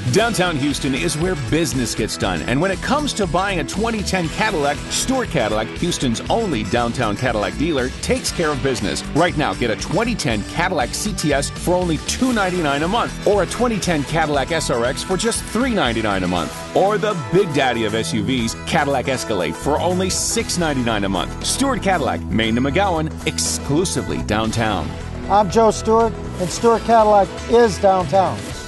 Downtown Houston is where business gets done, and when it comes to buying a 2010 Cadillac, Stewart Cadillac, Houston's only downtown Cadillac dealer, takes care of business. Right now, get a 2010 Cadillac CTS for only $299 a month, or a 2010 Cadillac SRX for just $399 a month, or the big daddy of SUVs, Cadillac Escalade, for only $699 a month. Stewart Cadillac, Main to McGowan, exclusively downtown. I'm Joe Stewart, and Stewart Cadillac is downtown.